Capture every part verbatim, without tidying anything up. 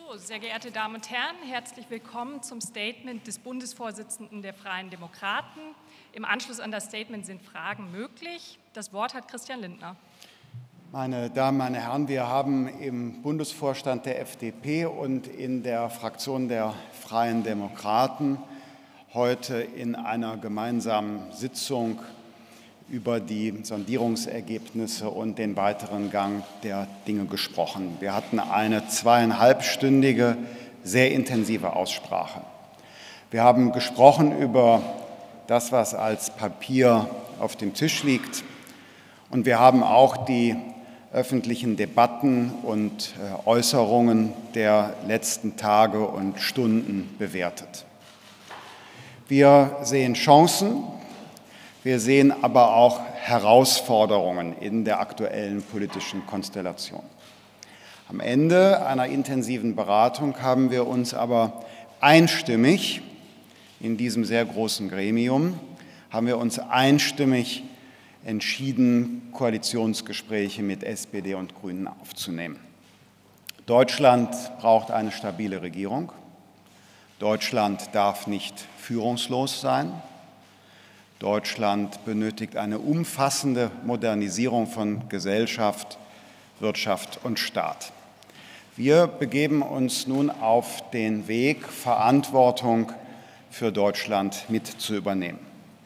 So, sehr geehrte Damen und Herren, herzlich willkommen zum Statement des Bundesvorsitzenden der Freien Demokraten. Im Anschluss an das Statement sind Fragen möglich. Das Wort hat Christian Lindner. Meine Damen, meine Herren, wir haben im Bundesvorstand der F D P und in der Fraktion der Freien Demokraten heute in einer gemeinsamen Sitzung über die Sondierungsergebnisse und den weiteren Gang der Dinge gesprochen. Wir hatten eine zweieinhalbstündige, sehr intensive Aussprache. Wir haben gesprochen über das, was als Papier auf dem Tisch liegt, und wir haben auch die öffentlichen Debatten und Äußerungen der letzten Tage und Stunden bewertet. Wir sehen Chancen. Wir sehen aber auch Herausforderungen in der aktuellen politischen Konstellation. Am Ende einer intensiven Beratung haben wir uns aber einstimmig in diesem sehr großen Gremium, haben wir uns einstimmig entschieden, Koalitionsgespräche mit S P D und Grünen aufzunehmen. Deutschland braucht eine stabile Regierung. Deutschland darf nicht führungslos sein. Deutschland benötigt eine umfassende Modernisierung von Gesellschaft, Wirtschaft und Staat. Wir begeben uns nun auf den Weg, Verantwortung für Deutschland mit zu übernehmen.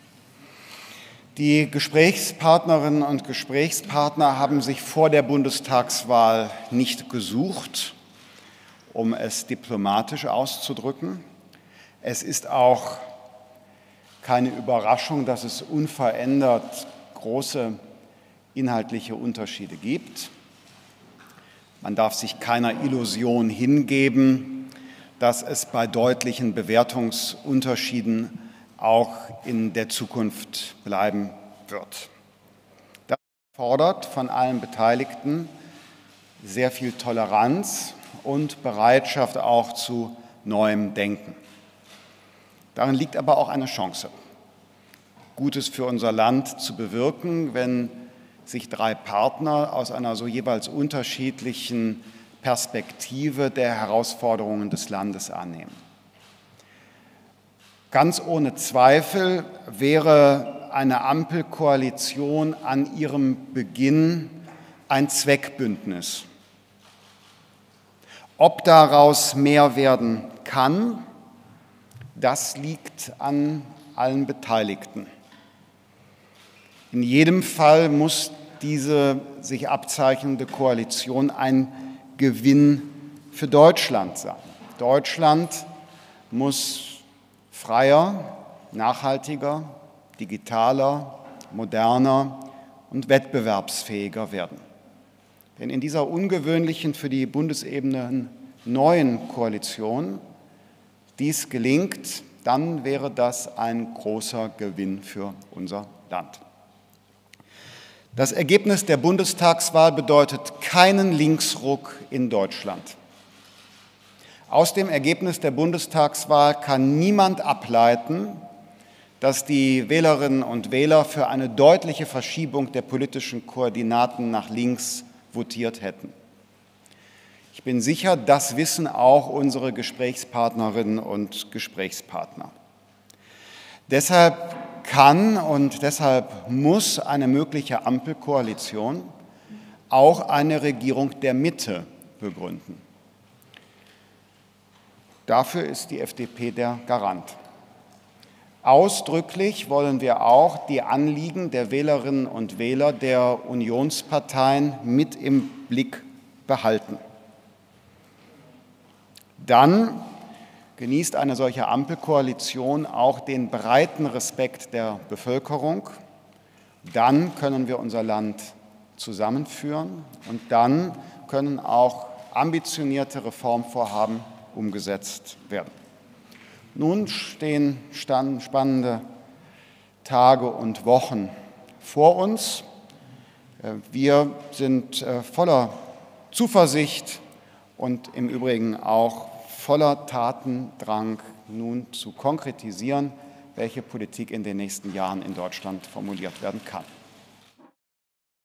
Die Gesprächspartnerinnen und Gesprächspartner haben sich vor der Bundestagswahl nicht gesucht, um es diplomatisch auszudrücken. Es ist auch keine Überraschung, dass es unverändert große inhaltliche Unterschiede gibt. Man darf sich keiner Illusion hingeben, dass es bei deutlichen Bewertungsunterschieden auch in der Zukunft bleiben wird. Das fordert von allen Beteiligten sehr viel Toleranz und Bereitschaft auch zu neuem Denken. Darin liegt aber auch eine Chance, Gutes für unser Land zu bewirken, wenn sich drei Partner aus einer so jeweils unterschiedlichen Perspektive der Herausforderungen des Landes annehmen. Ganz ohne Zweifel wäre eine Ampelkoalition an ihrem Beginn ein Zweckbündnis. Ob daraus mehr werden kann, das liegt an allen Beteiligten. In jedem Fall muss diese sich abzeichnende Koalition ein Gewinn für Deutschland sein. Deutschland muss freier, nachhaltiger, digitaler, moderner und wettbewerbsfähiger werden. Wenn in dieser ungewöhnlichen, für die Bundesebene neuen Koalition dies gelingt, dann wäre das ein großer Gewinn für unser Land. Das Ergebnis der Bundestagswahl bedeutet keinen Linksruck in Deutschland. Aus dem Ergebnis der Bundestagswahl kann niemand ableiten, dass die Wählerinnen und Wähler für eine deutliche Verschiebung der politischen Koordinaten nach links votiert hätten. Ich bin sicher, das wissen auch unsere Gesprächspartnerinnen und Gesprächspartner. Deshalb kann und deshalb muss eine mögliche Ampelkoalition auch eine Regierung der Mitte begründen. Dafür ist die F D P der Garant. Ausdrücklich wollen wir auch die Anliegen der Wählerinnen und Wähler der Unionsparteien mit im Blick behalten. Dann genießt eine solche Ampelkoalition auch den breiten Respekt der Bevölkerung. Dann können wir unser Land zusammenführen und dann können auch ambitionierte Reformvorhaben umgesetzt werden. Nun stehen spannende Tage und Wochen vor uns. Wir sind voller Zuversicht und im Übrigen auch voller Tatendrang, nun zu konkretisieren, welche Politik in den nächsten Jahren in Deutschland formuliert werden kann.